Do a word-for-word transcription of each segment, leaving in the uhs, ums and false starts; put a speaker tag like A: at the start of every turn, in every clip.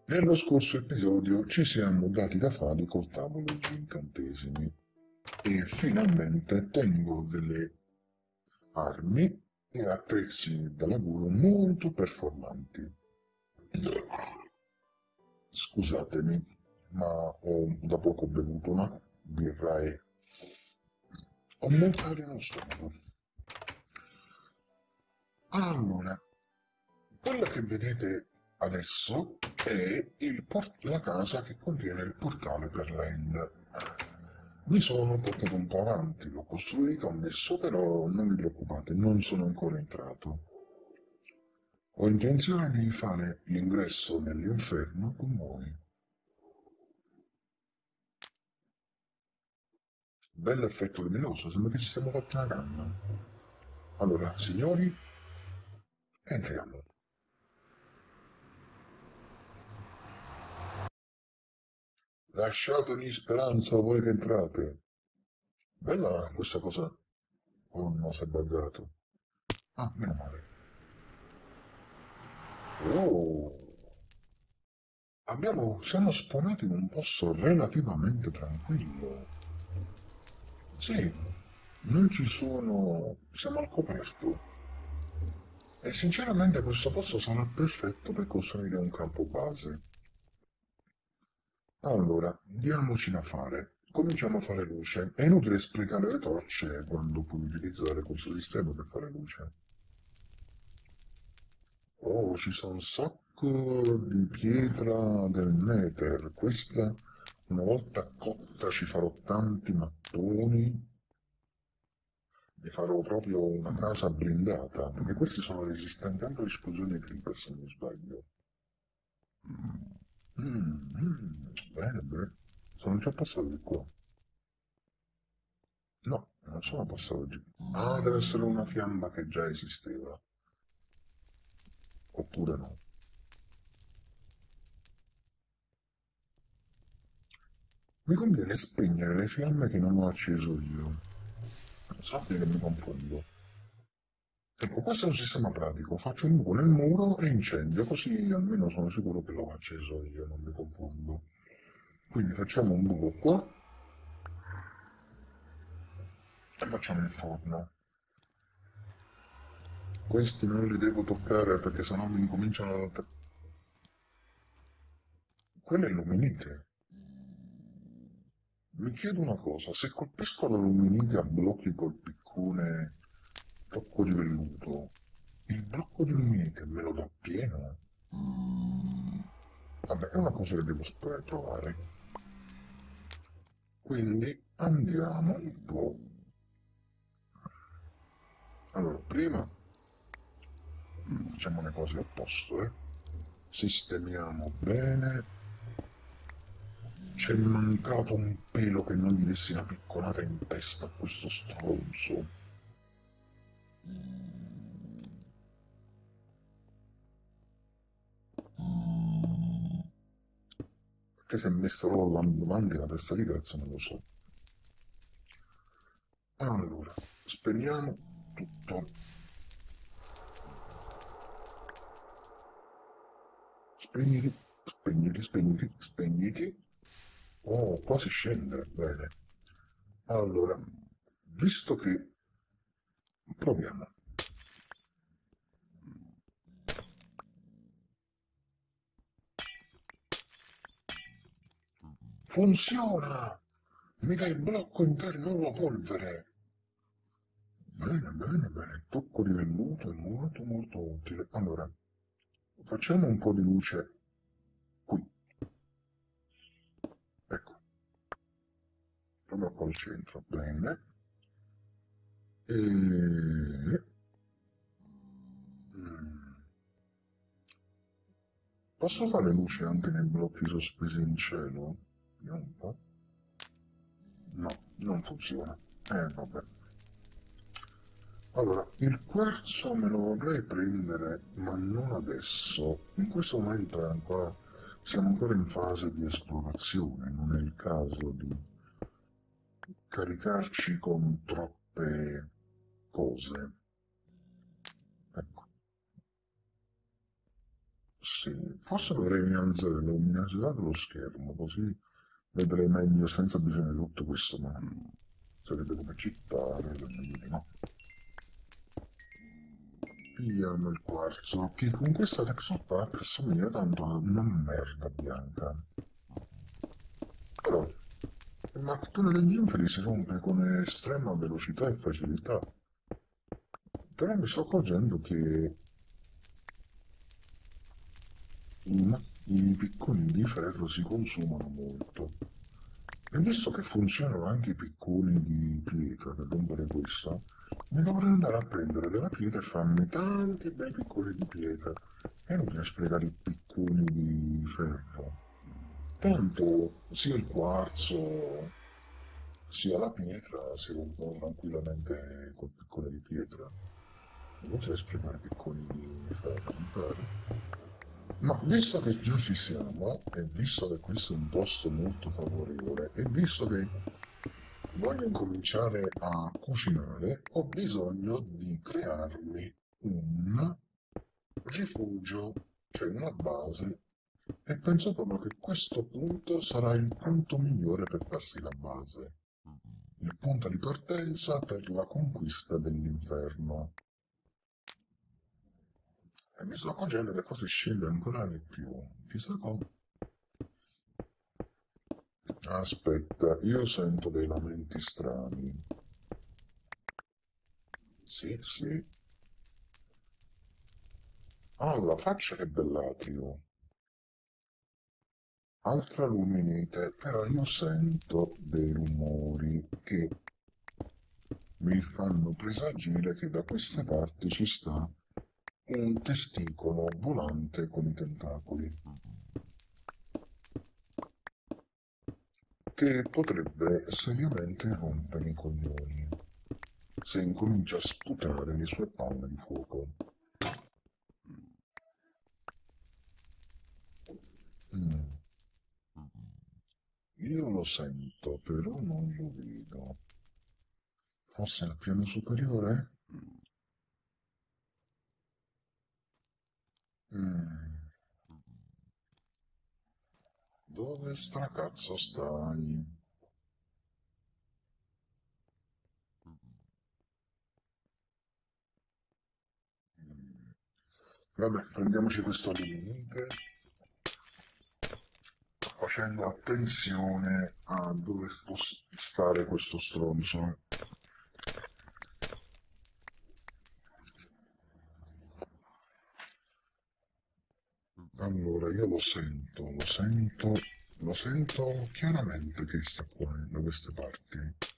A: Nello scorso episodio ci siamo dati da fare col tavolo di incantesimi e finalmente tengo delle armi e attrezzi da lavoro molto performanti. Scusatemi, ma ho da poco bevuto una birra e ho molta aria nello stomaco. Allora, quella che vedete adesso è il port- la casa che contiene il portale per l'End. Mi sono portato un po' avanti, l'ho costruito, ho messo, però non vi preoccupate, non sono ancora entrato. Ho intenzione di fare l'ingresso nell'inferno con voi. Bello effetto luminoso, sembra che ci siamo fatti una canna. Allora, signori, entriamo. Lasciatemi speranza voi che entrate. Bella questa cosa. Oh no, si è buggato. Ah, meno male. Oh, abbiamo, siamo spawnati in un posto relativamente tranquillo. Sì, non ci sono, siamo al coperto. E sinceramente questo posto sarà perfetto per costruire un campo base. Allora, diamoci da fare. Cominciamo a fare luce. È inutile sprecare le torce quando puoi utilizzare questo sistema per fare luce. Oh, ci sono un sacco di pietra del Nether. Questa, una volta cotta, ci farò tanti mattoni. Ne farò proprio una casa blindata, perché questi sono resistenti anche all'esplosione dei creeper, se non sbaglio. Mm, mm, bene, bene. Sono già passato di qua. No, non sono passato di qua. Ah, deve essere una fiamma che già esisteva. Oppure no. Mi conviene spegnere le fiamme che non ho acceso io. Sappi che mi confondo. Ecco, questo è un sistema pratico. Faccio un buco nel muro e incendio, così almeno sono sicuro che l'ho acceso io, non mi confondo. Quindi facciamo un buco qua e facciamo il forno. Questi non li devo toccare perché sennò mi incominciano a... Quelle illuminite. Mi chiedo una cosa, se colpisco l'alluminite a blocchi col piccone tocco di velluto, il blocco di illuminite me lo dà pieno? Vabbè, è una cosa che devo sp- provare. Quindi andiamo un po'. Allora, prima facciamo le cose a posto, eh. Sistemiamo bene. C'è mancato un pelo che non gli dessi una piccolata in testa a questo stronzo. Perché si è messa proprio davanti la testa di cazzo, non lo so. Allora, spegniamo tutto. Spegniti, spegniti, spegniti, spegniti. Oh, qua si scende, bene. Allora, visto che... proviamo. Funziona! Mi dai il blocco interno alla polvere. Bene, bene, bene. Tocco di velluto è molto, molto utile. Allora, facciamo un po' di luce qui. Ecco, proprio qua al centro. Bene. E... mm, posso fare luce anche nei blocchi sospesi in cielo? Vediamo un po'. No, non funziona. Eh, vabbè. Allora, il quarzo me lo vorrei prendere, ma non adesso. In questo momento è ancora, siamo ancora in fase di esplorazione, non è il caso di caricarci con troppe cose. Ecco. Sì, forse dovrei alzare la luminosità dello schermo, così vedrei meglio senza bisogno di tutto questo, ma sarebbe come gittare le meglio di no. Pigliamo il quarzo, che con questa texture pack assomiglia tanto a una merda bianca. Però il mattone degli inferi si rompe con estrema velocità e facilità. Però mi sto accorgendo che i, ma- i picconi di ferro si consumano molto. E visto che funzionano anche i picconi di pietra per rompere questo, mi dovrei andare a prendere della pietra e farmi tanti bei picconi di pietra. E non bisogna sprecare i picconi di ferro. Tanto sia il quarzo sia la pietra si rompono tranquillamente col piccone di pietra. Non bisogna sprecare picconi di ferro, mi pare. Ma visto che già ci siamo, e visto che questo è un posto molto favorevole, e visto che voglio incominciare a cucinare, ho bisogno di crearmi un rifugio, cioè una base, e penso proprio che questo punto sarà il punto migliore per farsi la base, il punto di partenza per la conquista dell'inferno. E mi sto accorgendo che cosa scende ancora di più. Chissà cosa. Aspetta, io sento dei lamenti strani. Sì, sì. Ah, la faccia che bell'atrio. Altra luminite, però io sento dei rumori che mi fanno presagire che da queste parti ci sta un testicolo volante con i tentacoli, che potrebbe seriamente rompere i coglioni se incomincia a sputare le sue palle di fuoco. Mm. Io lo sento, però non lo vedo. Forse al piano superiore? Mm. Dove stracazzo stai? Mm. Vabbè, prendiamoci questo limite facendo attenzione a dove può stare questo stronzo. Allora, io lo sento, lo sento, lo sento chiaramente che sta qua da queste parti.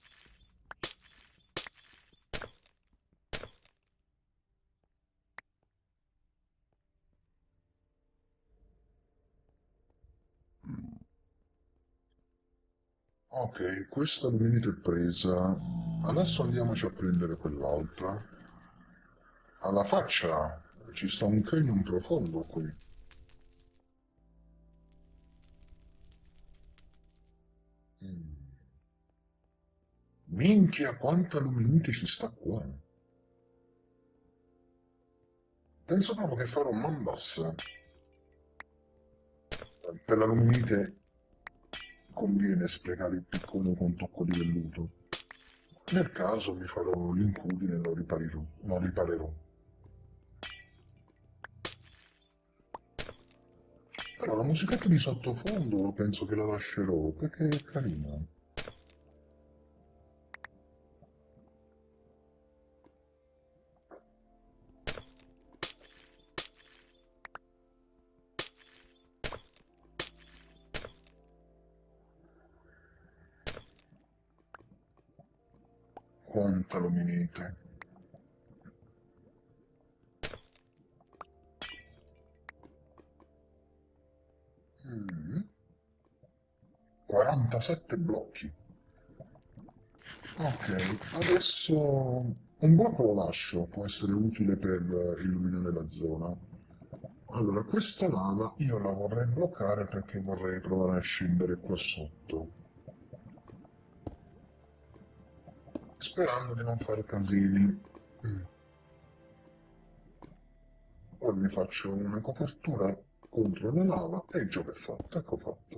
A: Ok, questa luminita è presa. Adesso andiamoci a prendere quell'altra. Alla faccia! Ci sta un canyon profondo qui. Mm. Minchia, quanta luminite ci sta qua. Penso proprio che farò man bassa. Per la luminite conviene sprecare il piccone con tocco di velluto. Nel caso mi farò l'incudine e lo riparerò. Lo riparerò. Però la musichetta di sottofondo penso che la lascerò perché è carina. Quanta luminite. Mm. quarantasette blocchi. Ok, adesso un blocco lo lascio, può essere utile per eh, illuminare la zona. Allora, questa lava io la vorrei bloccare perché vorrei provare a scendere qua sotto, sperando di non fare casini. Mm. Poi mi faccio una copertura contro la lava e il gioco è fatto, ecco fatto.